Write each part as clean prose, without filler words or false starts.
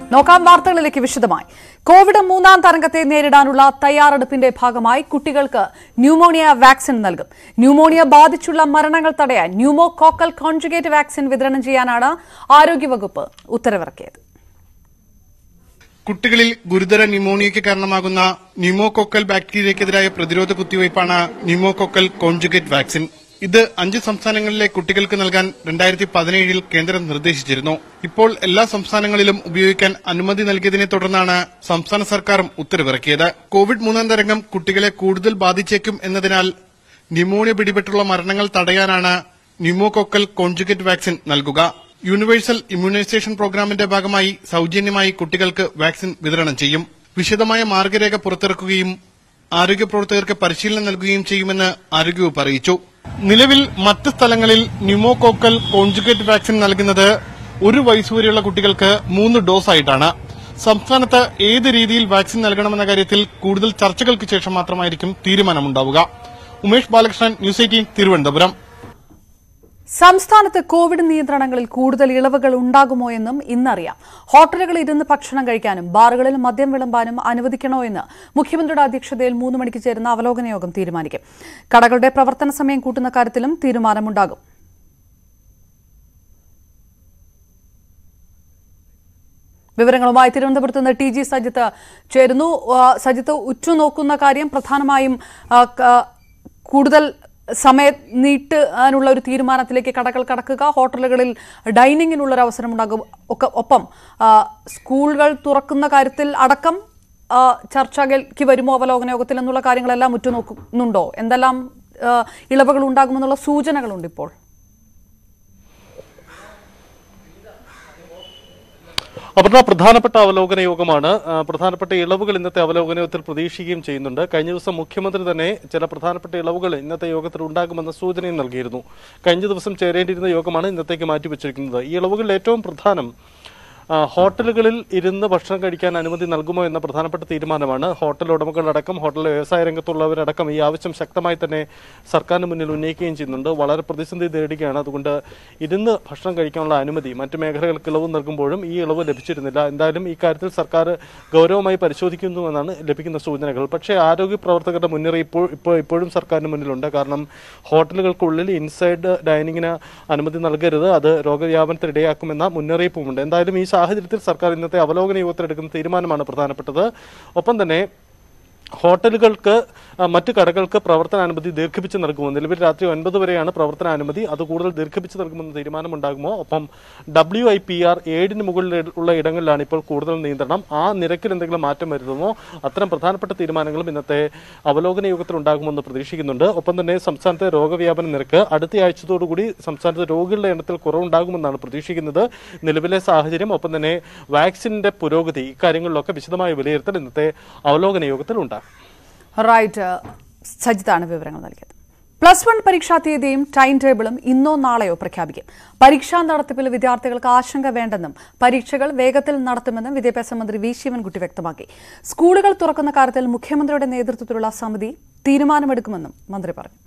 നോക്കാം വാർത്തകളിലേക്ക് വിശദമായി. കോവിഡ് മൂന്നാം തരംഗത്തെ നേരിടാനുള്ള തയ്യാറെടുപ്പിന്റെ ഭാഗമായി കുട്ടികൾക്ക് ന്യൂമോണിയ വാക്സിൻ നൽകും. ന്യൂമോണിയ ബാധിച്ചുള്ള മരണങ്ങൾ തടയാൻ ന്യൂമോകോക്കൽ കോൺജുഗേറ്റ് വാക്സിൻ വിതരണം ചെയ്യാനാണ് ആരോഗ്യവകുപ്പ് ഉത്തരവിറക്കിയത്. കുട്ടികളിൽ ഗുരുതര ന്യൂമോണിയയ്ക്ക് കാരണമാകുന്ന ന്യൂമോകോക്കൽ ബാക്ടീരിയക്കെതിരായ പ്രതിരോധ കുത്തിവയ്പ്പാണ് ന്യൂമോകോക്കൽ കോൺജുഗേറ്റ് വാക്സിൻ. ഇത് 5 സംസ്ഥാനങ്ങളിലെ കുട്ടികൾക്ക് നൽകാൻ 2017 കേന്ദ്രം നിർദ്ദേശിച്ചിരുന്നു. ഇപ്പോൾ എല്ലാ സംസ്ഥാനങ്ങളിലും ഉപയോഗിക്കാൻ അനുമതി നൽകിയതിനെ തുടർന്നാണ് സംസ്ഥാന സർക്കാരും ഉത്തരവിറക്കിയത്. കോവിഡ് മൂന്നാം തരംഗം കുട്ടികളെ കൂടുതൽ ബാധിച്ചേക്കും എന്നതിനാൽ ന്യൂമോണിയ പിടിപെട്ടുള്ള മരണങ്ങൾ തടയാനാണ് ന്യൂമോകോക്കൽ കോൺജുഗേറ്റ് വാക്സിൻ നൽകുക. യൂണിവേഴ്സൽ ഇമ്മ്യൂണൈസേഷൻ പ്രോഗ്രാമിന്റെ ഭാഗമായി സൌജന്യമായി കുട്ടികൾക്ക് വാക്സിൻ വിതരണം ചെയ്യും. വിശദമായ മാർഗരേഖ പുറത്തിറക്കുകയും ആരോഗ്യ പ്രവർത്തകർക്ക് പരിശീലനം നൽകുകയും ചെയ്യുമെന്ന് ആരോഗ്യവകുപ്പ് അറിയിച്ചു. നിലവിൽ മറ്റ് സ്ഥലങ്ങളിൽ ന്യൂമോകോക്കൽ കോൺജുഗേറ്റ് വാക്സിൻ നൽകുന്നത് 1 വയസ്സുവരെയുള്ള കുട്ടികൾക്ക് 3 ഡോസായിട്ടാണ്. സംസ്ഥാനത്ത് ഏത് രീതിയിൽ വാക്സിൻ നൽകണമെന്ന കാര്യത്തിൽ കൂടുതൽ ചർച്ചകൾക്ക് ശേഷം മാത്രമായിരിക്കും തീരുമാനമുണ്ടാവുക. ഉമേഷ് ബാലകൃഷ്ണൻ, ന്യൂസ് 18, തിരുവനന്തപുരം. സംസ്ഥാനത്ത് കോവിഡ് നിയന്ത്രണങ്ങളിൽ കൂടുതൽ ഇളവുകൾ ഉണ്ടാകുമോ എന്നും ഇന്നറിയാം. ഹോട്ടലുകളിൽ ഇരുന്ന് ഭക്ഷണം കഴിക്കാനും ബാറുകളിൽ മദ്യം വിളമ്പാനും അനുവദിക്കണോ എന്ന് മുഖ്യമന്ത്രിയുടെ അധ്യക്ഷതയിൽ 3 മണിക്ക് ചേരുന്ന അവലോകന യോഗം തീരുമാനിക്കും. കടകളുടെ പ്രവർത്തന സമയം കൂട്ടുന്ന കാര്യത്തിലും തീരുമാനമുണ്ടാകും. വിവരങ്ങളുമായി തിരുവനന്തപുരത്ത് നിന്ന് TG സജിത്ത് ചേരുന്നു. സജിത്ത്, ഉറ്റുനോക്കുന്ന കാര്യം പ്രധാനമായും കൂടുതൽ സമയം നീട്ടാനുള്ള ഒരു തീരുമാനത്തിലേക്ക് കടകൾ കടക്കുക, ഹോട്ടലുകളിൽ ഡൈനിങ്ങിനുള്ളൊരു അവസരം ഉണ്ടാകും, ഒപ്പം സ്കൂളുകൾ തുറക്കുന്ന കാര്യത്തിൽ അടക്കം ചർച്ചയ്ക്ക് വരുമോ അവലോകന യോഗത്തിൽ എന്നുള്ള കാര്യങ്ങളെല്ലാം ഉറ്റുനോക്കുന്നുണ്ടോ? എന്തെല്ലാം ഇളവുകൾ ഉണ്ടാകുമെന്നുള്ള സൂചനകളുണ്ട് ഇപ്പോൾ? അപർണ, പ്രധാനപ്പെട്ട അവലോകന യോഗമാണ്. പ്രധാനപ്പെട്ട ഇളവുകൾ ഇന്നത്തെ അവലോകന യോഗത്തിൽ പ്രതീക്ഷിക്കുകയും ചെയ്യുന്നുണ്ട്. കഴിഞ്ഞ ദിവസം മുഖ്യമന്ത്രി തന്നെ ചില പ്രധാനപ്പെട്ട ഇളവുകൾ ഇന്നത്തെ യോഗത്തിൽ ഉണ്ടാകുമെന്ന സൂചനയും നൽകിയിരുന്നു. കഴിഞ്ഞ ദിവസം ചേരേണ്ടിയിരുന്ന യോഗമാണ് ഇന്നത്തേക്ക് മാറ്റിവെച്ചിരിക്കുന്നത്. ഈ ഇളവുകളിൽ ഏറ്റവും പ്രധാനം ഹോട്ടലുകളിൽ ഇരുന്ന് ഭക്ഷണം കഴിക്കാൻ അനുമതി നൽകുമോ എന്ന പ്രധാനപ്പെട്ട തീരുമാനമാണ്. ഹോട്ടൽ ഉടമകളടക്കം ഹോട്ടൽ വ്യവസായ രംഗത്തുള്ളവരടക്കം ഈ ആവശ്യം ശക്തമായി തന്നെ സർക്കാരിന് മുന്നിൽ ഉന്നയിക്കുകയും ചെയ്യുന്നുണ്ട്. വളരെ പ്രതിസന്ധി നേരിടുകയാണ്. അതുകൊണ്ട് ഇരുന്ന് ഭക്ഷണം കഴിക്കാനുള്ള അനുമതി മറ്റു മേഖലകൾക്ക് ഇളവ് നൽകുമ്പോഴും ഈ ഇളവ് ലഭിച്ചിരുന്നില്ല. എന്തായാലും ഈ കാര്യത്തിൽ സർക്കാർ ഗൗരവമായി പരിശോധിക്കുന്നുവെന്നാണ് ലഭിക്കുന്ന സൂചനകൾ. പക്ഷേ ആരോഗ്യ പ്രവർത്തകരുടെ മുന്നറിയിപ്പ് ഇപ്പോഴും സർക്കാരിന് മുന്നിലുണ്ട്. കാരണം ഹോട്ടലുകൾക്കുള്ളിൽ ഇൻസൈഡ് ഡൈനിങ്ങിന് അനുമതി നൽകരുത്, അത് രോഗവ്യാപനത്തിന് ഇടയാക്കുമെന്ന മുന്നറിയിപ്പുമുണ്ട്. എന്തായാലും ഈ സാഹചര്യത്തിൽ സർക്കാർ ഇന്നത്തെ അവലോകന യോഗത്തിൽ എടുക്കുന്ന തീരുമാനമാണ് പ്രധാനപ്പെട്ടത്. ഒപ്പം തന്നെ ഹോട്ടലുകൾക്ക് മറ്റു കടകൾക്ക് പ്രവർത്തനാനുമതി ദീർഘിപ്പിച്ച് നൽകുമോ? നിലവിൽ രാത്രി 9 വരെയാണ് പ്രവർത്തനാനുമതി, അത് കൂടുതൽ ദീർഘിപ്പിച്ച് നൽകുമെന്ന് തീരുമാനമുണ്ടാകുമോ? ഒപ്പം WIPR 7 മുകളിലുള്ള ഇടങ്ങളിലാണ് ഇപ്പോൾ കൂടുതൽ നിയന്ത്രണം, ആ നിരക്കിൽ എന്തെങ്കിലും മാറ്റം വരുത്തുമോ? അത്തരം പ്രധാനപ്പെട്ട തീരുമാനങ്ങളും ഇന്നത്തെ അവലോകന യോഗത്തിൽ ഉണ്ടാകുമെന്ന് പ്രതീക്ഷിക്കുന്നുണ്ട്. ഒപ്പം തന്നെ സംസ്ഥാനത്തെ രോഗവ്യാപന നിരക്ക് അടുത്ത ആഴ്ചത്തോടുകൂടി സംസ്ഥാനത്തെ രോഗികളുടെ എണ്ണത്തിൽ കുറവുണ്ടാകുമെന്നാണ് പ്രതീക്ഷിക്കുന്നത്. നിലവിലെ സാഹചര്യം, ഒപ്പം തന്നെ വാക്സിന്റെ പുരോഗതി, ഇക്കാര്യങ്ങളിലൊക്കെ വിശദമായ വിലയിരുത്തൽ ഇന്നത്തെ അവലോകന യോഗത്തിൽ ഉണ്ടാകും. റൈറ്റ്, സജിത്താണ് വിവരങ്ങൾ നൽകിയത്. +1 പരീക്ഷാ തീയതിയും ടൈം ടേബിളും ഇന്നോ നാളെയോ പ്രഖ്യാപിക്കും. പരീക്ഷാ നടത്തിപ്പിൽ വിദ്യാർത്ഥികൾക്ക് ആശങ്ക വേണ്ടെന്നും പരീക്ഷകൾ വേഗത്തിൽ നടത്തുമെന്നും വിദ്യാഭ്യാസ മന്ത്രി വി ശിവൻകുട്ടി വ്യക്തമാക്കി. സ്കൂളുകൾ തുറക്കുന്ന കാര്യത്തിൽ മുഖ്യമന്ത്രിയുടെ നേതൃത്വത്തിലുള്ള സമിതി തീരുമാനമെടുക്കുമെന്നും മന്ത്രി പറഞ്ഞു.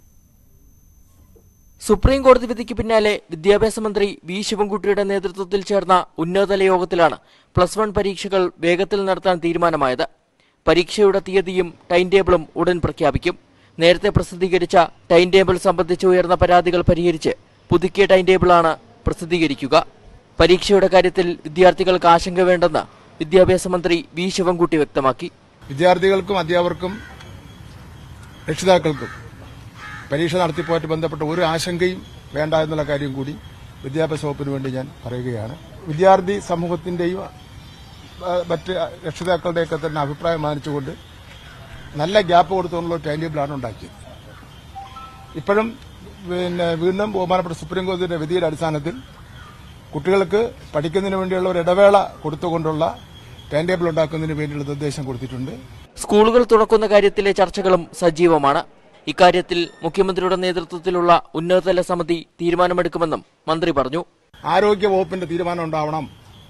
സുപ്രീം കോടതി വിധിക്ക് പിന്നാലെ വിദ്യാഭ്യാസ മന്ത്രി വി ശിവൻകുട്ടിയുടെ നേതൃത്വത്തിൽ ചേർന്ന ഉന്നതതല യോഗത്തിലാണ് +1 പരീക്ഷകൾ വേഗത്തിൽ നടത്താൻ തീരുമാനമായത്. പരീക്ഷയുടെ തീയതിയും ടൈം ടേബിളും ഉടൻ പ്രഖ്യാപിക്കും. നേരത്തെ പ്രസിദ്ധീകരിച്ച ടൈം ടേബിൾ സംബന്ധിച്ച് ഉയർന്ന പരാതികൾ പരിഹരിച്ച് പുതുക്കിയ ടൈം ടേബിളാണ് പ്രസിദ്ധീകരിക്കുക. പരീക്ഷയുടെ കാര്യത്തിൽ വിദ്യാർത്ഥികൾക്ക് ആശങ്ക വേണ്ടെന്ന് വിദ്യാഭ്യാസ മന്ത്രി വി ശിവൻകുട്ടി വ്യക്തമാക്കി. വിദ്യാർത്ഥികൾക്കും അധ്യാപകർക്കും രക്ഷിതാക്കൾക്കും പരീക്ഷ നടത്തിപ്പുമായിട്ട് ബന്ധപ്പെട്ട ഒരു ആശങ്കയും വേണ്ട എന്നുള്ള കാര്യം കൂടി വിദ്യാഭ്യാസ വകുപ്പിന് വേണ്ടി ഞാൻ പറയുകയാണ്. വിദ്യാർത്ഥി സമൂഹത്തിന്റെയും മറ്റ് രക്ഷിതാക്കളുടെയൊക്കെ തന്നെ അഭിപ്രായം മാനിച്ചുകൊണ്ട് നല്ല ഗ്യാപ്പ് കൊടുത്തുകൊണ്ടുള്ള ടൈം ടേബിളാണ് ഉണ്ടാക്കിയത്. ഇപ്പോഴും വീണ്ടും ബഹുമാനപ്പെട്ട സുപ്രീം കോടതിയുടെ വിധിയുടെ അടിസ്ഥാനത്തിൽ കുട്ടികൾക്ക് പഠിക്കുന്നതിന് വേണ്ടിയുള്ള ഒരു ഇടവേള കൊടുത്തുകൊണ്ടുള്ള ടൈം ടേബിൾ ഉണ്ടാക്കുന്നതിന് വേണ്ടിയുള്ള നിർദ്ദേശം കൊടുത്തിട്ടുണ്ട്. സ്കൂളുകൾ തുറക്കുന്ന കാര്യത്തിലെ ചർച്ചകളും സജീവമാണ്. ഇക്കാര്യത്തിൽ മുഖ്യമന്ത്രിയുടെ നേതൃത്വത്തിലുള്ള ഉന്നതതല സമിതി തീരുമാനമെടുക്കുമെന്നും മന്ത്രി പറഞ്ഞു. ആരോഗ്യ വകുപ്പിന്റെ തീരുമാനം ഉണ്ടാവണം.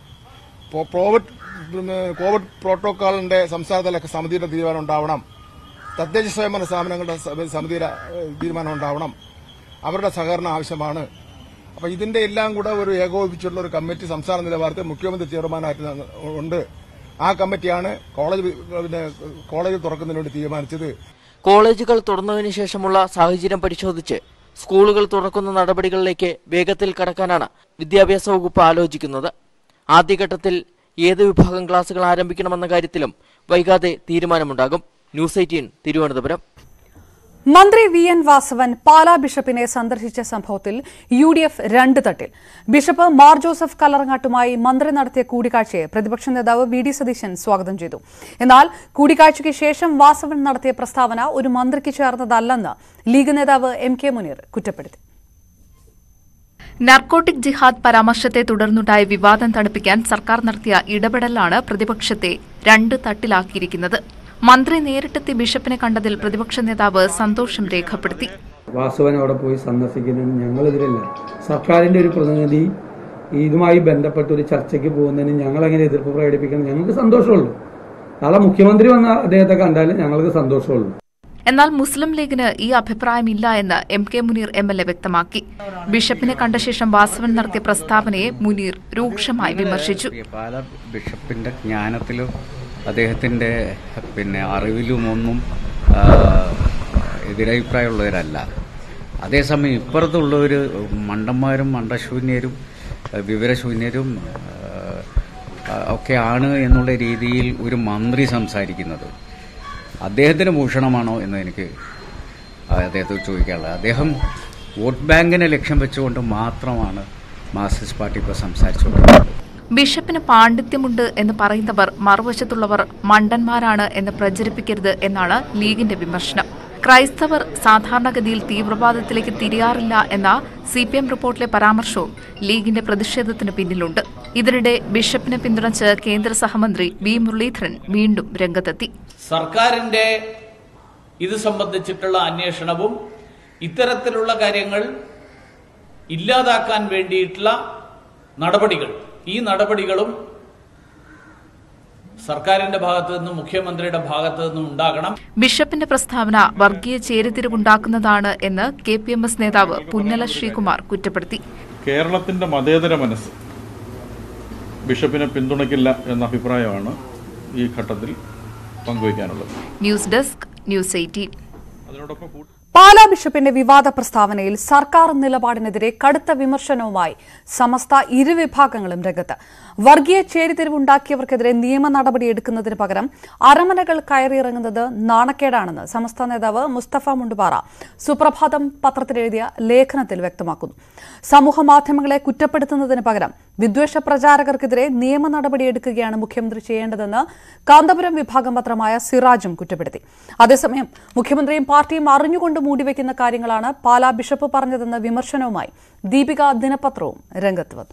കോവിഡ് പ്രോട്ടോക്കോളിന്റെ സംസ്ഥാനതല സമിതിയുടെ തീരുമാനം ഉണ്ടാവണം. തദ്ദേശ സ്വയംഭരണ സ്ഥാപനങ്ങളുടെ സമിതിയുടെ തീരുമാനം ഉണ്ടാവണം. അവരുടെ സഹകരണം ആവശ്യമാണ്. അപ്പൊ ഇതിന്റെ എല്ലാം കൂടെ ഒരു ഏകോപിച്ചുള്ള ഒരു കമ്മിറ്റി സംസ്ഥാന നിലവാരത്തിൽ മുഖ്യമന്ത്രി ചെയർമാനായിട്ട് ഉണ്ട്. ആ കമ്മിറ്റിയാണ് കോളേജ് തുറക്കുന്നതിന് വേണ്ടി തീരുമാനിച്ചത്. കോളേജുകൾ തുറന്നതിനു ശേഷമുള്ള സാഹചര്യം പരിശോധിച്ച് സ്കൂളുകൾ തുറക്കുന്ന നടപടികളിലേക്ക് വേഗത്തിൽ കടക്കാനാണ് വിദ്യാഭ്യാസ വകുപ്പ് ആലോചിക്കുന്നത്. ആദ്യഘട്ടത്തിൽ ഏത് വിഭാഗം ക്ലാസുകൾ ആരംഭിക്കണമെന്ന കാര്യത്തിലും വൈകാതെ തീരുമാനമുണ്ടാകും. ന്യൂസ് 18 തിരുവനന്തപുരം. മന്ത്രി വി.എൻ. വാസവൻ പാലാ ബിഷപ്പിനെ സന്ദർശിച്ച സംഭവത്തിൽ UDF 2 തട്ടിൽ. ബിഷപ്പ് മാർ ജോസഫ് കല്ലറങ്ങാട്ടുമായി മന്ത്രി നടത്തിയ കൂടിക്കാഴ്ചയെ പ്രതിപക്ഷ നേതാവ് വി.ഡി. സതീശൻ സ്വാഗതം ചെയ്തു. എന്നാൽ കൂടിക്കാഴ്ചയ്ക്ക് ശേഷം വാസവൻ നടത്തിയ പ്രസ്താവന ഒരു മന്ത്രിക്ക് ചേർന്നതല്ലെന്ന് ലീഗ് നേതാവ് M.K. മുനീർ കുറ്റപ്പെടുത്തി. നാർക്കോട്ടിക് ജിഹാദ് പരാമർശത്തെ തുടർന്നുണ്ടായ വിവാദം തണുപ്പിക്കാൻ സർക്കാർ നടത്തിയ ഇടപെടലാണ് പ്രതിപക്ഷത്തെ 2 തട്ടിലാക്കിയിരിക്കുന്നത്. മന്ത്രി നേരിട്ടെത്തി ബിഷപ്പിനെ കണ്ടതിൽ പ്രതിപക്ഷ നേതാവ് സന്തോഷം രേഖപ്പെടുത്തി. വാസവൻ അവിടെ പോയി സന്ദർശിക്കുന്നതിന് ഞങ്ങളെതിരല്ല. സർക്കാരിന്റെ ഒരു പ്രതിനിധി ഇതുമായി ബന്ധപ്പെട്ട ഒരു ചർച്ചയ്ക്ക് പോകുന്നതിന് ഞങ്ങൾ എങ്ങനെ എതിർപ്പ് പ്രകടിപ്പിക്കണം? ഞങ്ങൾക്ക് സന്തോഷമുള്ളൂ. നാളെ മുഖ്യമന്ത്രി വന്ന അദ്ദേഹത്തെ കണ്ടാൽ ഞങ്ങൾക്ക് സന്തോഷമുള്ളൂ. എന്നാൽ മുസ്ലിം ലീഗിന് ഈ അഭിപ്രായമില്ല എന്ന് M.K. മുനീർ MLA വ്യക്തമാക്കി. ബിഷപ്പിനെ കണ്ട ശേഷം വാസവൻ നടത്തിയ പ്രസ്താവനയെ മുനീർ രൂക്ഷമായി വിമർശിച്ചു. പാലാ ബിഷപ്പിന്റെ ജ്ഞാനത്തിലും അദ്ദേഹത്തിന്റെ അറിവിലുമൊന്നും എതിരഭിപ്രായമുള്ളവരല്ല. അതേസമയം ഇപ്പുറത്തുള്ളവർ മണ്ടന്മാരും മണ്ടശൂന്യരും വിവരശൂന്യരും ഒക്കെയാണ് എന്നുള്ള രീതിയിൽ ഒരു മന്ത്രി സംസാരിക്കുന്നത് അദ്ദേഹത്തിന് ഭൂഷണമാണോ എന്ന് എനിക്ക് അദ്ദേഹത്തോട് ചോദിക്കാനുള്ളത്. അദ്ദേഹം വോട്ട് ബാങ്കിനെ ലക്ഷ്യം വെച്ചുകൊണ്ട് മാത്രമാണ് മാർക്സിസ്റ്റ് പാർട്ടി ഇപ്പോൾ സംസാരിച്ചുകൊണ്ടിരിക്കുന്നത്. ബിഷപ്പിന് പാണ്ഡിത്യമുണ്ട് എന്ന് പറയുന്നവർ മറുവശത്തുള്ളവർ മണ്ടന്മാരാണ് എന്ന് പ്രചരിപ്പിക്കരുത് എന്നാണ് ലീഗിന്റെ വിമർശനം. ക്രൈസ്തവർ സാധാരണഗതിയിൽ തീവ്രവാദത്തിലേക്ക് തിരിയാറില്ല എന്ന CPM റിപ്പോർട്ടിലെ പരാമർശവും ലീഗിന്റെ പ്രതിഷേധത്തിന് പിന്നിലുണ്ട്. ഇതിനിടെ ബിഷപ്പിനെ പിന്തുണച്ച് കേന്ദ്ര സഹമന്ത്രി വി. മുരളീധരൻ വീണ്ടും രംഗത്തെത്തി. സർക്കാരിന്റെ ഇത് സംബന്ധിച്ചിട്ടുള്ള അന്വേഷണവും ഇത്തരത്തിലുള്ള കാര്യങ്ങൾ ഇല്ലാതാക്കാൻ വേണ്ടിയിട്ടുള്ള നടപടികൾ, ഈ നടപടികളും സർക്കാരിന്റെ ഭാഗത്തു നിന്നും മുഖ്യമന്ത്രിയുടെ ഭാഗത്തു നിന്നും ഉണ്ടാകണം. ബിഷപ്പിന്റെ പ്രസ്താവന വർഗീയ ചേരിതിരിവുണ്ടാക്കുന്നതാണ് എന്ന് KPMS നേതാവ് പുന്നല ശ്രീകുമാർ കുറ്റപ്പെടുത്തി. കേരളത്തിന്റെ മതേതര മനസ്സ് ബിഷപ്പിനെ പിന്തുണയ്ക്കില്ല എന്ന അഭിപ്രായമാണ് ഈ ഘട്ടത്തിൽ പങ്കുവയ്ക്കാനുള്ളത്. News desk news 18. പാലാ ബിഷപ്പിന്റെ വിവാദ പ്രസ്താവനയിൽ സർക്കാർ നിലപാടിനെതിരെ കടുത്ത വിമർശനവുമായി സമസ്ത ഇരുവിഭാഗങ്ങളും രംഗത്ത്. വർഗീയ ചേരിതിരിവുണ്ടാക്കിയവർക്കെതിരെ നിയമ നടപടിയെടുക്കുന്നതിന് പകരം അരമനകൾ കയറിയിറങ്ങുന്നത് നാണക്കേടാണെന്ന് സമസ്ത നേതാവ് മുസ്തഫ മുണ്ടുപാറ സുപ്രഭാതം പത്രത്തിലെഴുതിയ ലേഖനത്തിൽ വ്യക്തമാക്കുന്നു. സമൂഹമാധ്യമങ്ങളെ കുറ്റപ്പെടുത്തുന്നതിന് പകരം വിദ്വേഷ പ്രചാരകർക്കെതിരെ നിയമ നടപടിയെടുക്കുകയാണ് മുഖ്യമന്ത്രി ചെയ്യേണ്ടതെന്ന് കാന്തപുരം വിഭാഗം പത്രമായ സിറാജും കുറ്റപ്പെടുത്തി. അതേസമയം മുഖ്യമന്ത്രിയും പാർട്ടിയും അറിഞ്ഞുകൊണ്ട് മൂടിവെക്കുന്ന കാര്യങ്ങളാണ് പാലാ ബിഷപ്പ് പറഞ്ഞതെന്ന വിമർശനവുമായി ദീപിക ദിനപത്രവും രംഗത്ത് വന്നു.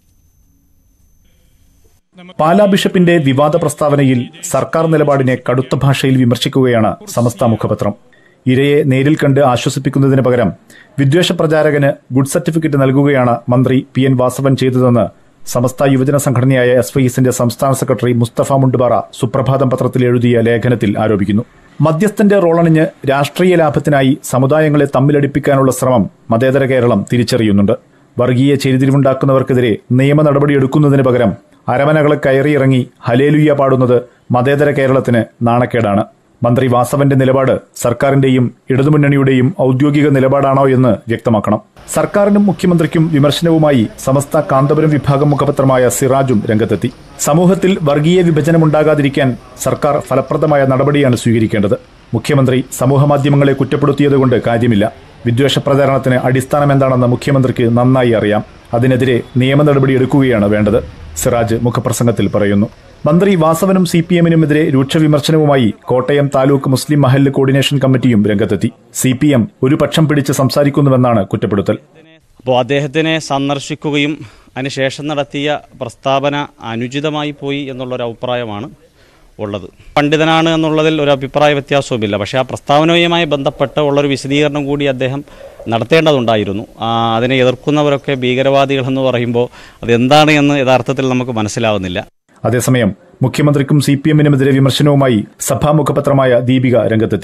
പാലാ ബിഷപ്പിന്റെ വിവാദ പ്രസ്താവനയിൽ സർക്കാർ നിലപാടിനെ കടുത്ത ഭാഷയിൽ വിമർശിക്കുകയാണ് സമസ്ത മുഖപത്രം. ഇരയെ നേരിൽ കണ്ട് ആശ്വസിപ്പിക്കുന്നതിന് പകരം വിദ്വേഷ പ്രചാരകന് ഗുഡ് സർട്ടിഫിക്കറ്റ് നൽകുകയാണ് മന്ത്രി P.N. വാസവൻ ചെയ്തതെന്ന് സമസ്ത യുവജന സംഘടനയായ SYSന്റെ സംസ്ഥാന സെക്രട്ടറി മുസ്തഫ മുണ്ടുപാറ സുപ്രഭാതം പത്രത്തിൽ എഴുതിയ ലേഖനത്തിൽ ആരോപിക്കുന്നു. മധ്യസ്ഥന്റെ റോളണിഞ്ഞ് രാഷ്ട്രീയ ലാഭത്തിനായി സമുദായങ്ങളെ തമ്മിലടിപ്പിക്കാനുള്ള ശ്രമം മതേതര കേരളം തിരിച്ചറിയുന്നുണ്ട്. വർഗീയ ചേരിതിരിവുണ്ടാക്കുന്നവർക്കെതിരെ നിയമ നടപടിയെടുക്കുന്നതിന് പകരം അരമനകളെ കയറിയിറങ്ങി ഹലേലുയ്യ പാടുന്നത് മതേതര കേരളത്തിന് നാണക്കേടാണ്. മന്ത്രി വാസവന്റെ നിലപാട് സർക്കാരിന്റെയും ഇടതുമുന്നണിയുടെയും ഔദ്യോഗിക നിലപാടാണോ എന്ന് വ്യക്തമാക്കണം. സർക്കാരിനും മുഖ്യമന്ത്രിക്കും വിമർശനവുമായി സമസ്ത കാന്തപുരം വിഭാഗം മുഖപത്രമായ സിറാജും രംഗത്തെത്തി. സമൂഹത്തിൽ വർഗീയ വിഭജനമുണ്ടാകാതിരിക്കാൻ സർക്കാർ ഫലപ്രദമായ നടപടിയാണ് സ്വീകരിക്കേണ്ടത്. മുഖ്യമന്ത്രി സമൂഹമാധ്യമങ്ങളെ കുറ്റപ്പെടുത്തിയതുകൊണ്ട് കാര്യമില്ല. വിദ്വേഷ പ്രചാരണത്തിന് അടിസ്ഥാനം എന്താണെന്ന് മുഖ്യമന്ത്രിക്ക് നന്നായി അറിയാം. അതിനെതിരെ നിയമ നടപടിയെടുക്കുകയാണ് വേണ്ടത്, സിറാജ് മുഖപ്രസംഗത്തിൽ പറയുന്നു. മന്ത്രി വാസവനും CPMനുമെതിരെ രൂക്ഷ വിമർശനവുമായി കോട്ടയം താലൂക്ക് മുസ്ലിം മഹല്ല് കോർഡിനേഷൻ കമ്മിറ്റിയും രംഗത്തെത്തി. CPM ഒരു പക്ഷം പിടിച്ച് സംസാരിക്കുന്നുവെന്നാണ് കുറ്റപ്പെടുത്തൽ. അപ്പോൾ അദ്ദേഹത്തിനെ സന്ദർശിക്കുകയും അതിനുശേഷം നടത്തിയ പ്രസ്താവന അനുചിതമായി പോയി എന്നുള്ളൊരു അഭിപ്രായമാണ് ഉള്ളത്. പണ്ഡിതനാണ് എന്നുള്ളതിൽ ഒരു അഭിപ്രായ വ്യത്യാസവുമില്ല. പക്ഷേ ആ പ്രസ്താവനയുമായി ബന്ധപ്പെട്ട് ഉള്ളൊരു വിശദീകരണം കൂടി അദ്ദേഹം നടത്തേണ്ടതുണ്ടായിരുന്നു. അതിനെ എതിർക്കുന്നവരൊക്കെ ഭീകരവാദികളെന്ന് പറയുമ്പോൾ അതെന്താണ് എന്ന് യഥാർത്ഥത്തിൽ നമുക്ക് മനസ്സിലാവുന്നില്ല. അതേസമയം മുഖ്യമന്ത്രിക്കും CPMനുമെതിരെ വിമർശനവുമായി സഭാമുഖപത്രമായ ദീപിക രംഗത്തെത്തി.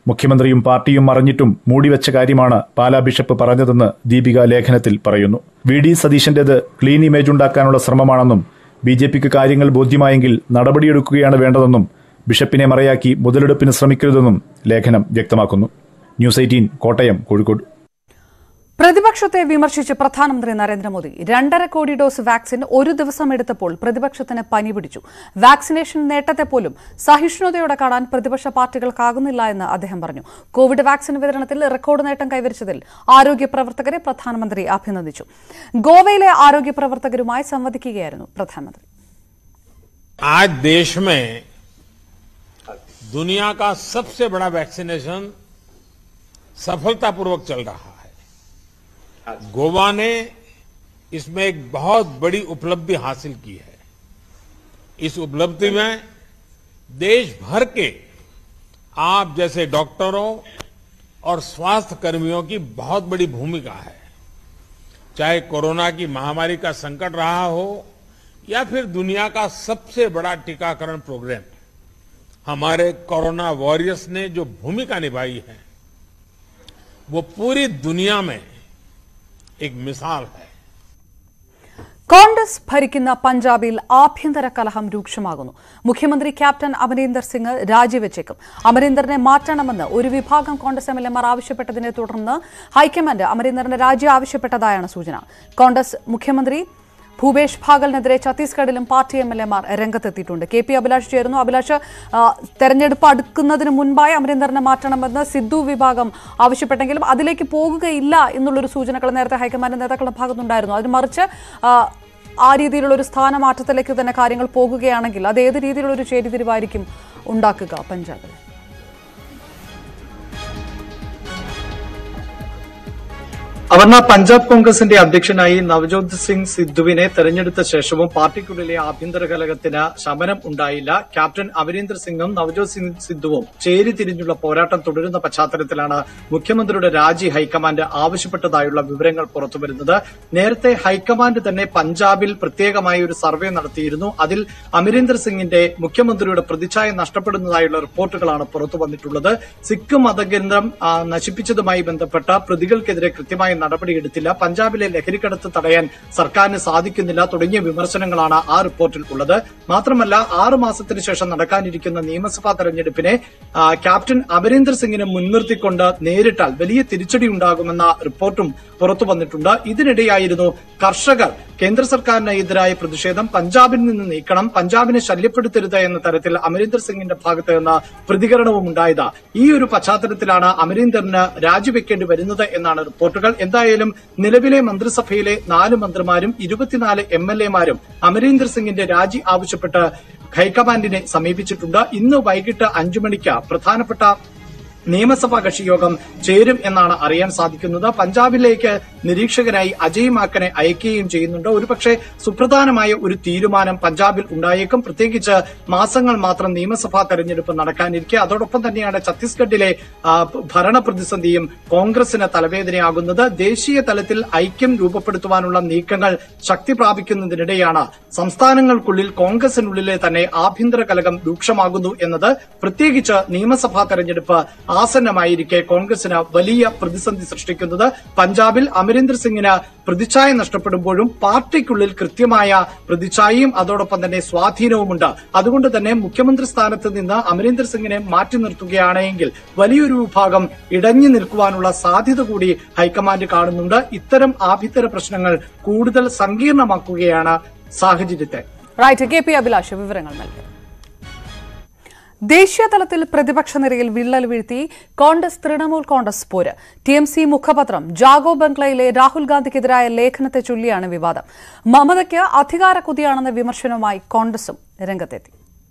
മുഖ്യമന്ത്രിയും പാർട്ടിയും അറിഞ്ഞിട്ടും മൂടിവെച്ച കാര്യമാണ് പാലാ ബിഷപ്പ് പറഞ്ഞതെന്ന് ദീപിക ലേഖനത്തിൽ പറയുന്നു. വി.ഡി. സതീശന്റേത് ക്ലീൻ ഇമേജ് ഉണ്ടാക്കാനുള്ള ശ്രമമാണെന്നും ബി.ജെ.പിക്ക് കാര്യങ്ങൾ ബോധ്യമായെങ്കിൽ നടപടിയെടുക്കുകയാണ് വേണ്ടതെന്നും ബിഷപ്പിനെ മറയാക്കി മുതലെടുപ്പിന് ശ്രമിക്കരുതെന്നും ലേഖനം വ്യക്തമാക്കുന്നു. ന്യൂസ് 18 കോട്ടയം, കോഴിക്കോട്. പ്രതിപക്ഷത്തെ വിമർശിച്ച് പ്രധാനമന്ത്രി നരേന്ദ്രമോദി 2.5 കോടി ഡോസ് വാക്സിൻ ഒരു ദിവസം എടുത്തപ്പോൾ പ്രതിപക്ഷത്തിന് പനി പിടിച്ചു. വാക്സിനേഷൻ നേട്ടത്തെ പോലും സഹിഷ്ണുതയോടെ കാണാൻ പ്രതിപക്ഷ പാർട്ടികൾക്കാകുന്നില്ല എന്ന് അദ്ദേഹം പറഞ്ഞു. കോവിഡ് വാക്സിൻ വിതരണത്തിൽ റെക്കോർഡ് നേട്ടം കൈവരിച്ചതിൽ ആരോഗ്യ പ്രവർത്തകരെ പ്രധാനമന്ത്രി അഭിനന്ദിച്ചു. ഗോവയിലെ ആരോഗ്യ പ്രവർത്തകരുമായി സംവദിക്കുകയായിരുന്നു പ്രധാനമന്ത്രി. आज देश में दुनिया का सबसे बड़ा वैक्सीनेशन सफलतापूर्वक चल रहा है. गोवा ने इसमें एक बहुत बड़ी उपलब्धि हासिल की है. इस उपलब्धि में देश भर के आप जैसे डॉक्टरों और स्वास्थ्य कर्मियों की बहुत बड़ी भूमिका है. चाहे कोरोना की महामारी का संकट रहा हो या फिर दुनिया का सबसे बड़ा टीकाकरण प्रोग्राम, हमारे कोरोना वॉरियर्स ने जो भूमिका निभाई है वो पूरी दुनिया में एक मिसाल है. കോൺഗ്രസ് ഭരിക്കുന്ന പഞ്ചാബിൽ ആഭ്യന്തര കലഹം രൂക്ഷമാകുന്നു. മുഖ്യമന്ത്രി ക്യാപ്റ്റൻ അമരീന്ദർ സിംഗ് രാജിവെച്ചേക്കും. അമരീന്ദറിനെ മാറ്റണമെന്ന് ഒരു വിഭാഗം കോൺഗ്രസ് എംഎൽഎമാർ ആവശ്യപ്പെട്ടതിനെ തുടർന്ന് ഹൈക്കമാൻഡ് അമരീന്ദറിന്റെ രാജി ആവശ്യപ്പെട്ടതായാണ് സൂചന. കോൺഗ്രസ് മുഖ്യമന്ത്രി ഭൂപേഷ് ഭാഗലിനെതിരെ ഛത്തീസ്ഗഡിലും പാർട്ടി എംഎൽഎമാർ രംഗത്തെത്തിയിട്ടുണ്ട്. കെ പി അഭിലാഷ് ചേരുന്നു. അഭിലാഷ്, തെരഞ്ഞെടുപ്പ് അടുക്കുന്നതിന് മുൻപായി അമരീന്ദറിനെ മാറ്റണമെന്ന് സിദ്ധു വിഭാഗം ആവശ്യപ്പെട്ടെങ്കിലും അതിലേക്ക് പോകുകയില്ല എന്നുള്ളൊരു സൂചനകൾ നേരത്തെ ഹൈക്കമാൻഡ് നേതാക്കളുടെ ഭാഗത്തുണ്ടായിരുന്നു. അതിന് മറിച്ച് ആ രീതിയിലുള്ള ഒരു സ്ഥാനമാറ്റത്തിലേക്ക് തന്നെ കാര്യങ്ങൾ പോകുകയാണെങ്കിൽ അത് ഏത് രീതിയിലുള്ള ഒരു ചേരിതിരിവായിരിക്കും ഉണ്ടാക്കുക പഞ്ചാബിൽ? അവർണ, പഞ്ചാബ് കോൺഗ്രസിന്റെ അധ്യക്ഷനായി നവജോത് സിംഗ് സിദ്ധുവിനെ തെരഞ്ഞെടുത്ത ശേഷവും പാർട്ടിക്കുള്ളിലെ ആഭ്യന്തര കലഹത്തിന് ശമനം ഉണ്ടായില്ല. ക്യാപ്റ്റൻ അമരീന്ദർ സിംഗും നവജോത് സിംഗ് സിദ്ധുവും ചേരിതിരിഞ്ഞുള്ള പോരാട്ടം തുടരുന്ന പശ്ചാത്തലത്തിലാണ് മുഖ്യമന്ത്രിയുടെ രാജി ഹൈക്കമാൻഡ് ആവശ്യപ്പെട്ടതായുള്ള വിവരങ്ങൾ പുറത്തുവരുന്നത്. നേരത്തെ ഹൈക്കമാൻഡ് തന്നെ പഞ്ചാബിൽ പ്രത്യേകമായി ഒരു സർവേ നടത്തിയിരുന്നു. അതിൽ അമരീന്ദർ സിംഗിന്റെ മുഖ്യമന്ത്രിയുടെ പ്രതിച്ഛായ നഷ്ടപ്പെടുന്നതായുള്ള റിപ്പോർട്ടുകളാണ് പുറത്തുവന്നിട്ടുള്ളത്. സിഖ് മതകേന്ദ്രം നശിപ്പിച്ചതുമായി ബന്ധപ്പെട്ട പ്രതികൾക്കെതിരെ കൃത്യമായ നടപടിയെടുത്തില്ല, പഞ്ചാബിലെ ലഹരിക്കടത്ത് തടയാൻ സർക്കാരിന് സാധിക്കുന്നില്ല തുടങ്ങിയ വിമർശനങ്ങളാണ് ആ റിപ്പോർട്ടിൽ ഉള്ളത്. മാത്രമല്ല 6 മാസത്തിന് ശേഷം നടക്കാനിരിക്കുന്ന നിയമസഭാ തെരഞ്ഞെടുപ്പിനെ ക്യാപ്റ്റൻ അമരീന്ദർ സിംഗിനെ മുൻനിർത്തിക്കൊണ്ട് നേരിട്ടാൽ വലിയ തിരിച്ചടി ഉണ്ടാകുമെന്ന റിപ്പോർട്ടും പുറത്തു വന്നിട്ടുണ്ട്. ഇതിനിടെയായിരുന്നു കർഷകർ കേന്ദ്ര സർക്കാരിനെതിരായ പ്രതിഷേധം പഞ്ചാബിൽ നിന്ന് നീക്കണം, പഞ്ചാബിനെ ശല്യപ്പെടുത്തരുത് എന്ന തരത്തിൽ അമരീന്ദർ സിംഗിന്റെ ഭാഗത്ത് നിന്ന് പ്രതികരണവും ഉണ്ടായത്. ഈ ഒരു പശ്ചാത്തലത്തിലാണ് അമരീന്ദറിന് രാജിവെക്കേണ്ടി വരുന്നത് എന്നാണ് റിപ്പോർട്ടുകൾ. എന്തായാലും നിലവിലെ മന്ത്രിസഭയിലെ 4 മന്ത്രിമാരും 24 എംഎൽഎമാരും അമരീന്ദർ സിംഗിന്റെ രാജി ആവശ്യപ്പെട്ട് ഹൈക്കമാൻഡിനെ സമീപിച്ചിട്ടുണ്ട്. ഇന്ന് വൈകിട്ട് 5 മണിക്ക് പ്രധാനപ്പെട്ട നിയമസഭാ കക്ഷിയോഗം ചേരും എന്നാണ് അറിയാൻ സാധിക്കുന്നത്. പഞ്ചാബിലേക്ക് നിരീക്ഷകനായി അജയ് മാക്കനെ അയക്കുകയും ചെയ്യുന്നുണ്ട്. ഒരുപക്ഷെ സുപ്രധാനമായ ഒരു തീരുമാനം പഞ്ചാബിൽ ഉണ്ടായേക്കും, പ്രത്യേകിച്ച് മാസങ്ങൾ മാത്രം നിയമസഭാ തെരഞ്ഞെടുപ്പ് നടക്കാനിരിക്കെ. അതോടൊപ്പം തന്നെയാണ് ഛത്തീസ്ഗഡിലെ ഭരണ പ്രതിസന്ധിയും കോൺഗ്രസിന് തലവേദനയാകുന്നത്. ദേശീയ തലത്തിൽ ഐക്യം രൂപപ്പെടുത്തുവാനുള്ള നീക്കങ്ങൾ ശക്തി പ്രാപിക്കുന്നതിനിടെയാണ് സംസ്ഥാനങ്ങൾക്കുള്ളിൽ കോൺഗ്രസിനുള്ളിലെ തന്നെ ആഭ്യന്തര കലഹം രൂക്ഷമാകുന്നു എന്നത് പ്രത്യേകിച്ച് നിയമസഭാ തെരഞ്ഞെടുപ്പ് ആസന്നമായിരിക്കെ കോൺഗ്രസിന് വലിയ പ്രതിസന്ധി സൃഷ്ടിക്കുന്നത്. പഞ്ചാബിൽ അമരീന്ദർ സിംഗിന് പ്രതിച്ഛായ നഷ്ടപ്പെടുമ്പോഴും പാർട്ടിക്കുള്ളിൽ കൃത്യമായ പ്രതിച്ഛായയും അതോടൊപ്പം തന്നെ സ്വാധീനവുമുണ്ട്. അതുകൊണ്ട് തന്നെ മുഖ്യമന്ത്രി സ്ഥാനത്ത് നിന്ന് അമരീന്ദർ സിംഗിനെ മാറ്റി നിർത്തുകയാണെങ്കിൽ വലിയൊരു വിഭാഗം ഇടഞ്ഞു നിൽക്കുവാനുള്ള സാധ്യത കൂടി ഹൈക്കമാൻഡ് കാണുന്നുണ്ട്. ഇത്തരം ആഭ്യന്തര പ്രശ്നങ്ങൾ കൂടുതൽ സങ്കീർണമാക്കുകയാണ് സാഹചര്യത്തെ. കെ പി അഭിലാഷ് വിവരങ്ങൾ നൽകി. ദേശീയ തലത്തിൽ പ്രതിപക്ഷ നിരയിൽ വിള്ളൽ വീഴ്ത്തി കോൺഗ്രസ് തൃണമൂൽ കോൺഗ്രസ് പോര്. ടിഎംസി മുഖപത്രം ജാഗോ ബംഗ്ലയിലെ രാഹുൽ ഗാന്ധിക്കെതിരായ ലേഖനത്തെ ചൊല്ലിയാണ് വിവാദം. മമതയ്ക്ക് അധികാര കൊതിയാണെന്ന വിമർശനവുമായി കോൺഗ്രസും രംഗത്തെത്തി.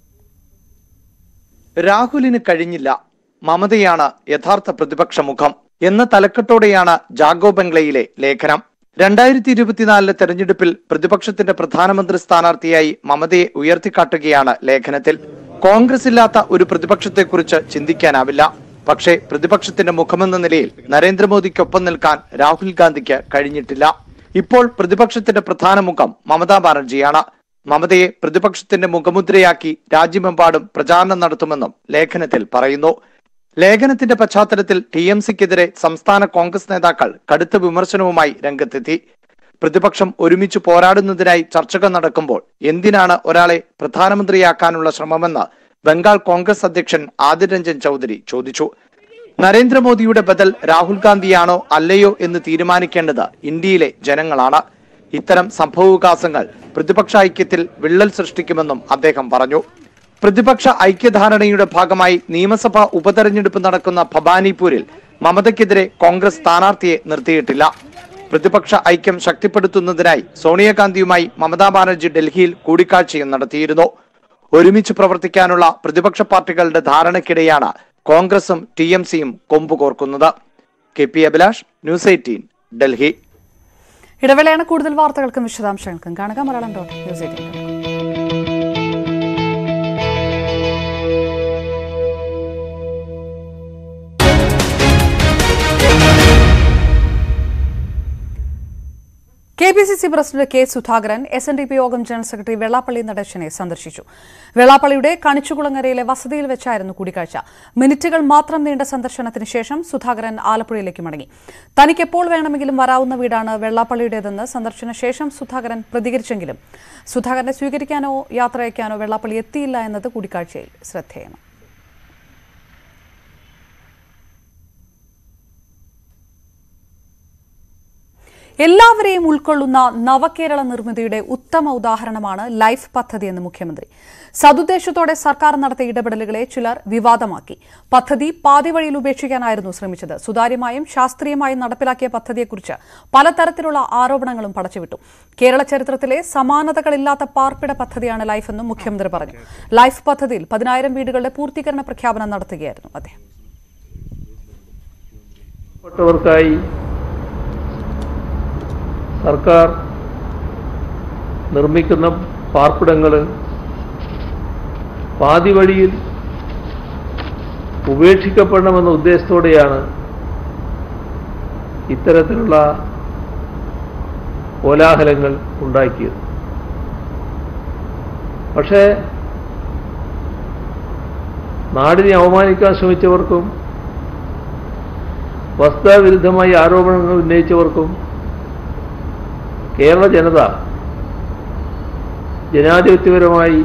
രാഹുലിന് കഴിഞ്ഞില്ല, മമതയാണ് യഥാർത്ഥ പ്രതിപക്ഷ മുഖം എന്ന തലക്കെട്ടോടെയാണ് ജാഗോ ബംഗ്ലയിലെ ലേഖനം. 2024 തെരഞ്ഞെടുപ്പിൽ പ്രതിപക്ഷത്തിന്റെ പ്രധാനമന്ത്രി സ്ഥാനാർത്ഥിയായി മമതയെ ഉയർത്തിക്കാട്ടുകയാണ് ലേഖനത്തിൽ. കോൺഗ്രസ് ഇല്ലാത്ത ഒരു പ്രതിപക്ഷത്തെക്കുറിച്ച് ചിന്തിക്കാനാവില്ല. പക്ഷേ പ്രതിപക്ഷത്തിന്റെ മുഖമെന്ന നിലയിൽ നരേന്ദ്രമോദിക്കൊപ്പം നിൽക്കാൻ രാഹുൽ ഗാന്ധിക്ക് കഴിഞ്ഞിട്ടില്ല. ഇപ്പോൾ പ്രതിപക്ഷത്തിന്റെ പ്രധാന മുഖം മമതാ ബാനർജിയാണ്. മമതയെ പ്രതിപക്ഷത്തിന്റെ മുഖമുദ്രയാക്കി രാജ്യമെമ്പാടും പ്രചാരണം നടത്തുമെന്നും ലേഖനത്തിൽ പറയുന്നു. ലേഖനത്തിന്റെ പശ്ചാത്തലത്തിൽ TMCക്കെതിരെ സംസ്ഥാന കോൺഗ്രസ് നേതാക്കൾ കടുത്ത വിമർശനവുമായി രംഗത്തെത്തി. പ്രതിപക്ഷം ഒരുമിച്ച് പോരാടുന്നതിനായി ചർച്ചകൾ നടക്കുമ്പോൾ എന്തിനാണ് ഒരാളെ പ്രധാനമന്ത്രിയാക്കാനുള്ള ശ്രമമെന്ന് ബംഗാൾ കോൺഗ്രസ് അധ്യക്ഷൻ ആദിർ രഞ്ജൻ ചൌധരി ചോദിച്ചു. നരേന്ദ്രമോദിയുടെ ബദൽ രാഹുൽ ഗാന്ധിയാണോ അല്ലയോ എന്ന് തീരുമാനിക്കേണ്ടത് ഇന്ത്യയിലെ ജനങ്ങളാണ്. ഇത്തരം സംഭവവികാസങ്ങൾ പ്രതിപക്ഷ ഐക്യത്തിൽ വിള്ളൽ സൃഷ്ടിക്കുമെന്നും അദ്ദേഹം പറഞ്ഞു. പ്രതിപക്ഷ ഐക്യധാരണയുടെ ഭാഗമായി നിയമസഭാ ഉപതെരഞ്ഞെടുപ്പ് നടക്കുന്ന ഭവാനിപൂരിൽ മമതയ്ക്കെതിരെ കോൺഗ്രസ് സ്ഥാനാർത്ഥിയെ നിർത്തിയിട്ടില്ല. പ്രതിപക്ഷ ഐക്യം ശക്തിപ്പെടുത്തുന്നതിനായി സോണിയാഗാന്ധിയുമായി മമതാ ബാനർജി ഡൽഹിയിൽ കൂടിക്കാഴ്ചയും നടത്തിയിരുന്നു. ഒരുമിച്ച് പ്രവർത്തിക്കാനുള്ള പ്രതിപക്ഷ പാർട്ടികളുടെ ധാരണയ്ക്കിടെയാണ് കോൺഗ്രസും TMCയും കൊമ്പുകോർക്കുന്നത്. KP Abhilash, news 18, Delhi. ഇടവേളയാണ്. കൂടുതൽ വാർത്തകൾക്കും വിശദാംശങ്ങൾക്കും കാണുക Malayalam.news18. KPCC president K. Sudhakaran SNDP Yogam general secretary Vellappally നടേശനെ സന്ദർശിച്ചു. വെള്ളാപ്പള്ളിയുടെ കണിച്ചുകുളങ്ങരയിലെ വസതിയിൽ വെച്ചായിരുന്നു കൂടിക്കാഴ്ച. മിനിറ്റുകൾ മാത്രം നീണ്ട സന്ദർശനത്തിന് ശേഷം സുധാകരൻ ആലപ്പുഴയിലേക്ക് മടങ്ങി. തനിക്ക് എപ്പോൾ വേണമെങ്കിലും വരാവുന്ന വീടാണ് വെള്ളാപ്പള്ളിയുടേതെന്ന് സന്ദർശന ശേഷം സുധാകരൻ പ്രതികരിച്ചെങ്കിലും സുധാകരനെ സ്വീകരിക്കാനോ യാത്രയക്കാനോ വെള്ളാപ്പള്ളി എത്തിയില്ല എന്നത് കൂടിക്കാഴ്ചയിൽ ശ്രദ്ധേയമാണ്. എല്ലാവരെയും ഉൾക്കൊള്ളുന്ന നവകേരള നിർമ്മിതിയുടെ ഉത്തമ ഉദാഹരണമാണ് ലൈഫ് പദ്ധതിയെന്ന് മുഖ്യമന്ത്രി. സതുദ്ദേശത്തോടെ സർക്കാർ നടത്തിയ ഇടപെടലുകളെ ചിലർ വിവാദമാക്കി. പദ്ധതി പാതിവഴിയിൽ ഉപേക്ഷിക്കാനായിരുന്നു ശ്രമിച്ചത്. സുതാര്യമായും ശാസ്ത്രീയമായും നടപ്പിലാക്കിയ പദ്ധതിയെക്കുറിച്ച് പലതരത്തിലുള്ള ആരോപണങ്ങളും പടച്ചുവിട്ടു. കേരള ചരിത്രത്തിലെ സമാനതകളില്ലാത്ത പാർപ്പിട പദ്ധതിയാണ് ലൈഫ് എന്നും മുഖ്യമന്ത്രി പറഞ്ഞു. ലൈഫ് പദ്ധതിയിൽ 10,000 വീടുകളുടെ പൂർത്തീകരണ പ്രഖ്യാപനം നടത്തുകയായിരുന്നു അദ്ദേഹം. സർക്കാർ നിർമ്മിക്കുന്ന പാർപ്പിടങ്ങൾ പാതിവഴിയിൽ ഉപേക്ഷിക്കപ്പെടണമെന്ന ഉദ്ദേശത്തോടെയാണ് ഇത്തരത്തിലുള്ള കോലാഹലങ്ങൾ ഉണ്ടാക്കിയത്. പക്ഷേ നാടിനെ അവമാനിക്കാൻ ശ്രമിച്ചവർക്കും വസ്തുതാവിരുദ്ധമായി ആരോപണങ്ങൾ ഉന്നയിച്ചവർക്കും കേരള ജനത ജനാധിപത്യപരമായി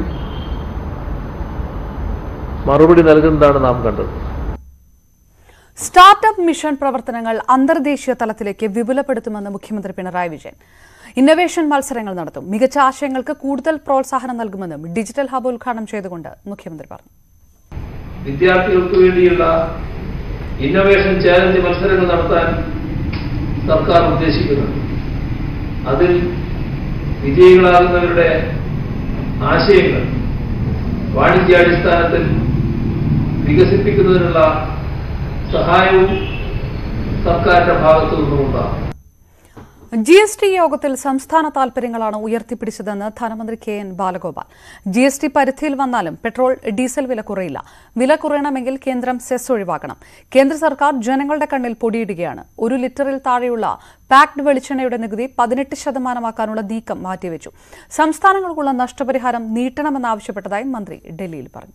മറുപടി നൽകുന്നതാണ് നാം കണ്ടത്. സ്റ്റാർട്ടപ്പ് മിഷൻ പ്രവർത്തനങ്ങൾ അന്തർദേശീയ തലത്തിലേക്ക് വിപുലപ്പെടുത്തുമെന്ന് മുഖ്യമന്ത്രി പിണറായി വിജയൻ. ഇന്നൊവേഷൻ മത്സരങ്ങൾ നടത്തും. മികച്ച ആശയങ്ങൾക്ക് കൂടുതൽ പ്രോത്സാഹനം നൽകുമെന്നും ഡിജിറ്റൽ ഹബ് ഉദ്ഘാടനം ചെയ്തുകൊണ്ട് മുഖ്യമന്ത്രി പറഞ്ഞു. വിദ്യാർത്ഥികൾക്ക് വേണ്ടിയുള്ള ഇന്നൊവേഷൻ ചാലഞ്ച് മത്സരങ്ങൾ നടത്താൻ സർക്കാർ ഉദ്ദേശിക്കുന്നുണ്ട്. അതിൽ വിജയികളാകുന്നവരുടെ ആശയങ്ങൾ വാണിജ്യാടിസ്ഥാനത്തിൽ വികസിപ്പിക്കുന്നതിനുള്ള സഹായവും സർക്കാരിന്റെ ഭാഗത്തു നിന്നുമുണ്ടാകും. GST യോഗത്തിൽ സംസ്ഥാന താൽപര്യങ്ങളാണ് ഉയർത്തിപ്പിടിച്ചതെന്ന് ധനമന്ത്രി KN ബാലഗോപാൽ. GST പരിധിയിൽ വന്നാലും പെട്രോൾ, ഡീസൽ വില കുറയില്ല. വില കുറയണമെങ്കിൽ കേന്ദ്രം സെസ് ഒഴിവാക്കണം. കേന്ദ്ര സർക്കാർ ജനങ്ങളുടെ കണ്ണിൽ പൊടിയിടുകയാണ്. 1 ലിറ്ററിൽ താഴെയുള്ള പാക്ഡ് വെളിച്ചെണ്ണയുടെ നികുതി 18% നീക്കം മാറ്റിവെച്ചു. സംസ്ഥാനങ്ങൾക്കുള്ള നഷ്ടപരിഹാരം നീട്ടണമെന്നാവശ്യപ്പെട്ടതായി മന്ത്രി ഡൽഹിയിൽ പറഞ്ഞു.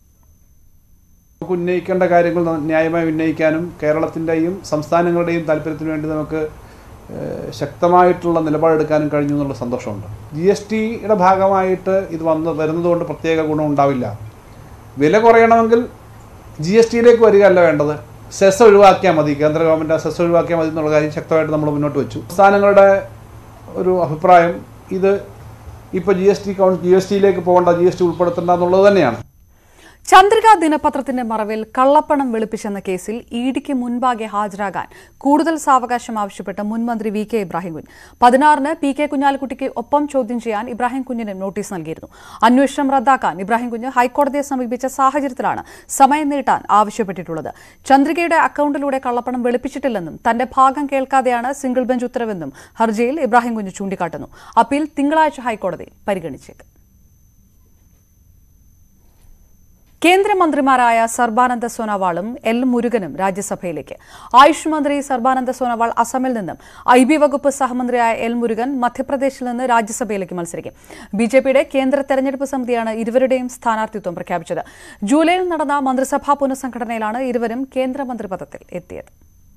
ഉന്നയിക്കേണ്ട കാര്യങ്ങൾ ന്യായമായി ഉന്നയിക്കാനും കേരളത്തിന്റെയും സംസ്ഥാനങ്ങളുടെയും താല്പര്യത്തിനു വേണ്ടി നമുക്ക് ശക്തമായിട്ടുള്ള നിലപാടെടുക്കാനും കഴിഞ്ഞു എന്നുള്ള സന്തോഷമുണ്ട്. GSTയുടെ ഭാഗമായിട്ട് ഇത് വരുന്നതുകൊണ്ട് പ്രത്യേക ഗുണം ഉണ്ടാവില്ല. വില കുറയണമെങ്കിൽ GSTയിലേക്ക് വരികയല്ല വേണ്ടത്, സെസ് ഒഴിവാക്കിയാൽ മതി. കേന്ദ്ര ഗവൺമെൻറ് സെസ് ഒഴിവാക്കിയാൽ മതി എന്നുള്ള കാര്യം ശക്തമായിട്ട് നമ്മൾ മുന്നോട്ട് വെച്ചു. സംസ്ഥാനങ്ങളുടെ ഒരു അഭിപ്രായം ഇത് ഇപ്പോൾ GSTയിലേക്ക് പോകേണ്ട, GST ഉൾപ്പെടുത്തേണ്ട എന്നുള്ളത് തന്നെയാണ്. ചന്ദ്രിക ദിനപത്രത്തിന്റെ മറവിൽ കള്ളപ്പണം വെളുപ്പിച്ചെന്ന കേസിൽ ഇഡിക്ക് മുൻപാകെ ഹാജരാകാൻ കൂടുതൽ സാവകാശം ആവശ്യപ്പെട്ട് മുൻമന്ത്രി VK ഇബ്രാഹിം കുഞ്ഞ് 16-ന് PK കുഞ്ഞാലിക്കുട്ടിക്ക് ഒപ്പം ചോദ്യം ചെയ്യാൻ ഇബ്രാഹിം കുഞ്ഞിന് നോട്ടീസ് നൽകിയിരുന്നു. അന്വേഷണം റദ്ദാക്കാൻ ഇബ്രാഹിം കുഞ്ഞ് ഹൈക്കോടതിയെ സമീപിച്ച സാഹചര്യത്തിലാണ് സമയം നീട്ടാൻ ആവശ്യപ്പെട്ടിട്ടുള്ളത്. ചന്ദ്രികയുടെ അക്കൌണ്ടിലൂടെ കള്ളപ്പണം വെളുപ്പിച്ചിട്ടില്ലെന്നും തന്റെ ഭാഗം കേൾക്കാതെയാണ് സിംഗിൾ ബെഞ്ച് ഉത്തരവെന്നും ഹർജിയിൽ ഇബ്രാഹിം കുഞ്ഞ് ചൂണ്ടിക്കാട്ടുന്നു. അപ്പീൽ തിങ്കളാഴ്ച ഹൈക്കോടതി പരിഗണിച്ചേക്കും. കേന്ദ്രമന്ത്രിമാരായ സർബാനന്ദ സോനോവാളും എൽ മുരുകനും രാജ്യസഭയിലേക്ക്. ആയുഷ് മന്ത്രി സർബാനന്ദ സോനോവാൾ അസമിൽ നിന്നും IB വകുപ്പ് സഹമന്ത്രിയായ എൽ മുരുകൻ മധ്യപ്രദേശിൽ നിന്ന് രാജ്യസഭയിലേക്ക് മത്സരിക്കും. ബിജെപിയുടെ കേന്ദ്ര തെരഞ്ഞെടുപ്പ് സമിതിയാണ് ഇരുവരുടെയും സ്ഥാനാർത്ഥിത്വം പ്രഖ്യാപിച്ചത്. ജൂലൈയിൽ നടന്ന മന്ത്രിസഭാ പുനഃസംഘടനയിലാണ് ഇരുവരും കേന്ദ്രമന്ത്രി പദത്തിൽ എത്തിയത്.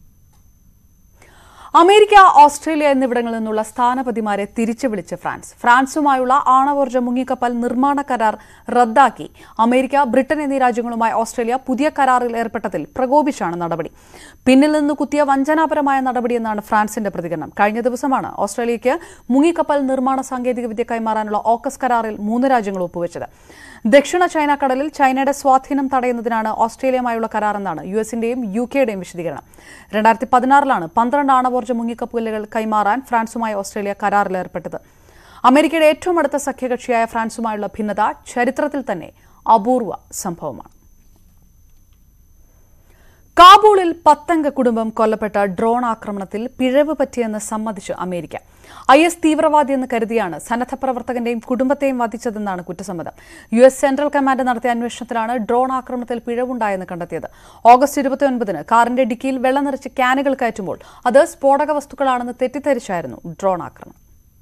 അമേരിക്ക, ഓസ്ട്രേലിയ എന്നിവിടങ്ങളിൽ നിന്നുള്ള സ്ഥാനപതിമാരെ തിരിച്ചു വിളിച്ച് ഫ്രാൻസുമായുള്ള ആണവോർജ്ജ മുങ്ങിക്കപ്പൽ നിർമ്മാണ കരാർ റദ്ദാക്കി അമേരിക്ക, ബ്രിട്ടൻ എന്നീ രാജ്യങ്ങളുമായി ഓസ്ട്രേലിയ പുതിയ കരാറിൽ ഏർപ്പെട്ടതിൽ പ്രകോപിച്ചാണ് നടപടി. പിന്നിൽ നിന്ന് കുത്തിയ വഞ്ചനാപരമായ നടപടിയെന്നാണ് ഫ്രാൻസിന്റെ പ്രതികരണം. കഴിഞ്ഞ ദിവസമാണ് ഓസ്ട്രേലിയയ്ക്ക് മുങ്ങിക്കപ്പൽ നിർമ്മാണ സാങ്കേതികവിദ്യ കൈമാറാനുള്ള ഓക്കസ് കരാറിൽ 3 രാജ്യങ്ങൾ ഒപ്പുവെച്ചത്. ദക്ഷിണ ചൈന കടലിൽ ചൈനയുടെ സ്വാധീനം തടയുന്നതിനാണ് ഓസ്ട്രേലിയയുമായുള്ള കരാറെന്നാണ് US-ന്റെയും UK-യുടെയും വിശദീകരണം. 2016 12 ആണവോർജ്ജ മുങ്ങിക്കപ്പലുകൾ കൈമാറാൻ ഫ്രാൻസുമായി ഓസ്ട്രേലിയ കരാറിലേർപ്പെട്ടത്. അമേരിക്കയുടെ ഏറ്റവും അടുത്ത സഖ്യകക്ഷിയായ ഫ്രാൻസുമായുള്ള ഭിന്നത ചരിത്രത്തിൽ തന്നെ അപൂർവ സംഭവമാണ്. കാബൂളിൽ 10 അംഗ കുടുംബം കൊല്ലപ്പെട്ട ഡ്രോൺ ആക്രമണത്തിൽ പിഴവ് പറ്റിയെന്ന് സമ്മതിച്ച് അമേരിക്ക. IS തീവ്രവാദിയെന്ന് കരുതിയാണ് സന്നദ്ധ പ്രവർത്തകന്റെയും കുടുംബത്തെയും വധിച്ചതെന്നാണ് കുറ്റസമ്മതം. US സെൻട്രൽ കമാൻഡ് നടത്തിയ അന്വേഷണത്തിലാണ് ഡ്രോൺ ആക്രമണത്തിൽ പിഴവുണ്ടായെന്ന് കണ്ടെത്തിയത്. ഓഗസ്റ്റ് 29-ന് കാറിന്റെ ഡിക്കിയിൽ വെള്ളം നിറച്ച് ക്യാനുകൾ കയറ്റുമ്പോൾ അത് സ്ഫോടക വസ്തുക്കളാണെന്ന് തെറ്റിദ്ധരിച്ചായിരുന്നു ഡ്രോൺ ആക്രമണം.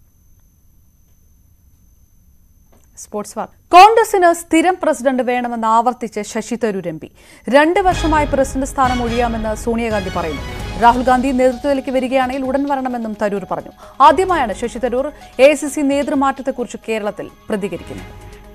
സ്പോർട്സ് വാർ. കോൺഗ്രസിന് സ്ഥിരം പ്രസിഡന്റ് വേണമെന്ന് ആവർത്തിച്ച് ശശി തരൂർ MP. 2 വർഷമായി പ്രസിഡന്റ് സ്ഥാനം ഒഴിയാമെന്ന് സോണിയാഗാന്ധി പറയുന്നു. രാഹുൽ ഗാന്ധി നേതൃത്വത്തിലേക്ക് വരികയാണെങ്കിൽ ഉടൻ വരണമെന്നും തരൂർ പറഞ്ഞു. ആദ്യമായാണ് ശശി തരൂർ AICC നേതൃമാറ്റത്തെക്കുറിച്ച് കേരളത്തിൽ പ്രതികരിക്കുന്നത്.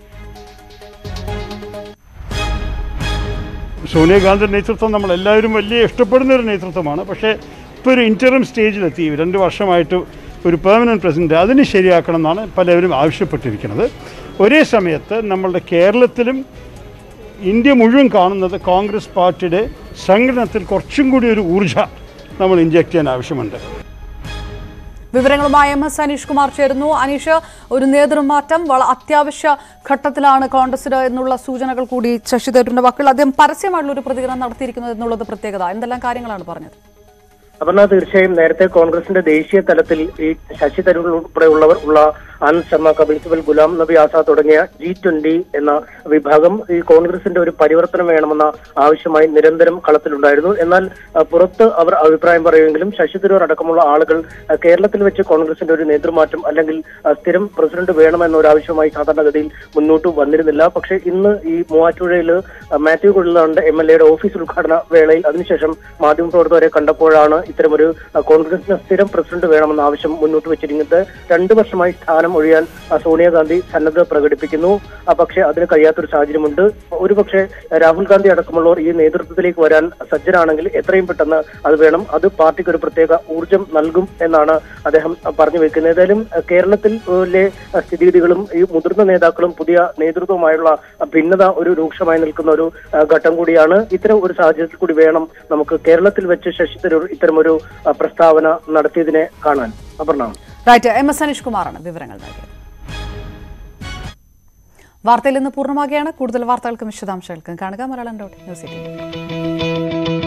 സോണിയാഗാന്ധിയുടെ നേതൃത്വം നമ്മളെല്ലാവരും വലിയ ഇഷ്ടപ്പെടുന്ന ഒരു നേതൃത്വമാണ്. പക്ഷേ ഇപ്പോൾ ഒരു ഇൻറ്ററിം സ്റ്റേജിലെത്തി. 2 വർഷമായിട്ട് ഒരു പെർമനൻറ്റ് പ്രസിഡന്റ് അതിന് ശരിയാക്കണം എന്നാണ് പലവരും ആവശ്യപ്പെട്ടിരിക്കുന്നത്. ഒരേ സമയത്ത് നമ്മളുടെ കേരളത്തിലും ഇന്ത്യ മുഴുവൻ കാണുന്നത് കോൺഗ്രസ് പാർട്ടിയുടെ സംഘടനത്തിൽ കുറച്ചും കൂടി ഒരു ഊർജ്ജം നമ്മൾ ഇൻജെക്ട് ചെയ്യാൻ ആവശ്യമുണ്ട്. വിവരങ്ങളുമായി MS അനീഷ് കുമാർ ചേരുന്നു. അനീഷ്, ഒരു നേതൃമാറ്റം അത്യാവശ്യ ഘട്ടത്തിലാണ് കോൺഗ്രസിന് എന്നുള്ള സൂചനകൾ കൂടി ശശി തരൂരിന്റെ വാക്കുകൾ. അദ്ദേഹം പരസ്യമായിട്ടുള്ള ഒരു പ്രതികരണം നടത്തിയിരിക്കുന്നത് എന്നുള്ളത് പ്രത്യേകത. എന്തെല്ലാം കാര്യങ്ങളാണ് പറഞ്ഞത്? അപർണ, തീർച്ചയായും നേരത്തെ കോൺഗ്രസിന്റെ ദേശീയ തലത്തിൽ ഈ ശശി തരൂർ ഉൾപ്പെടെയുള്ളവർ ഉള്ള ആനന്ദ് ശർമ്മ, കപിൽ സിബൽ, ഗുലാം നബി ആസാദ് തുടങ്ങിയ G20 എന്ന വിഭാഗം ഈ കോൺഗ്രസിന്റെ ഒരു പരിവർത്തനം വേണമെന്ന ആവശ്യമായി നിരന്തരം കളത്തിലുണ്ടായിരുന്നു. എന്നാൽ പുറത്ത് അവർ അഭിപ്രായം പറയുമെങ്കിലും ശശി തരൂർ അടക്കമുള്ള ആളുകൾ കേരളത്തിൽ വെച്ച് കോൺഗ്രസിന്റെ ഒരു നേതൃമാറ്റം അല്ലെങ്കിൽ സ്ഥിരം പ്രസിഡന്റ് വേണമെന്ന ഒരു ആവശ്യമായി സാധാരണഗതിയിൽ മുന്നോട്ട് വന്നിരുന്നില്ല. പക്ഷേ ഇന്ന് ഈ മൂവാറ്റുപുഴയിൽ മാത്യു കുഴൽനാടന്റെ MLA ഓഫീസ് ഉദ്ഘാടന വേളയിൽ അതിനുശേഷം മാധ്യമപ്രവർത്തകരെ കണ്ടപ്പോഴാണ് ഇത്തരമൊരു കോൺഗ്രസിന് സ്ഥിരം പ്രസിഡന്റ് വേണമെന്ന ആവശ്യം മുന്നോട്ട് വെച്ചിരിക്കുന്നത്. 2 വർഷമായി സ്ഥാനം ഒഴിയാൻ സോണിയാഗാന്ധി സന്നദ്ധത പ്രകടിപ്പിക്കുന്നു. പക്ഷേ അതിന് കഴിയാത്തൊരു സാഹചര്യമുണ്ട്. ഒരുപക്ഷെ രാഹുൽ ഗാന്ധി അടക്കമുള്ളവർ ഈ നേതൃത്വത്തിലേക്ക് വരാൻ സജ്ജരാണെങ്കിൽ എത്രയും പെട്ടെന്ന് അത് വേണം. അത് പാർട്ടിക്ക് ഒരു പ്രത്യേക ഊർജ്ജം നൽകും എന്നാണ് അദ്ദേഹം പറഞ്ഞു വെക്കുന്നത്. ഏതായാലും കേരളത്തിലെ സ്ഥിതിഗതികളും ഈ മുതിർന്ന നേതാക്കളും പുതിയ നേതൃത്വവുമായുള്ള ഭിന്നത ഒരു രൂക്ഷമായി നിൽക്കുന്ന ഒരു ഘട്ടം കൂടിയാണ്. ഇത്തരം ഒരു സാഹചര്യത്തിൽ കൂടി വേണം നമുക്ക് കേരളത്തിൽ വെച്ച് ശശി തരൂർ ഇത്തരമൊരു പ്രസ്താവന നടത്തിയതിനെ കാണാൻ. അപർണ. റൈറ്റ്, MS അനീഷ് കുമാറാണ് വിവരങ്ങൾ നൽകിയത്. വാർത്തയിൽ നിന്ന് പൂർണ്ണമാകുകയാണ്. കൂടുതൽ വാർത്തകൾക്കും വിശദാംശങ്ങൾക്കും കാണുക മലയാളം.ന്യൂസ്18.